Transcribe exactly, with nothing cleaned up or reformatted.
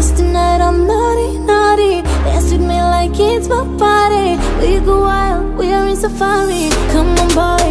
Cause tonight I'm naughty, naughty. Dance with me like it's my party. We go wild, we are in safari. Come on boy.